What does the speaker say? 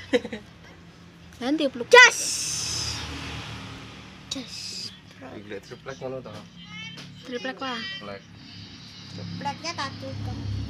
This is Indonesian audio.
Nanti peluk. Jas. Iki triplek ngono to. Triplek lah. Plek. Blacknya tak tutup.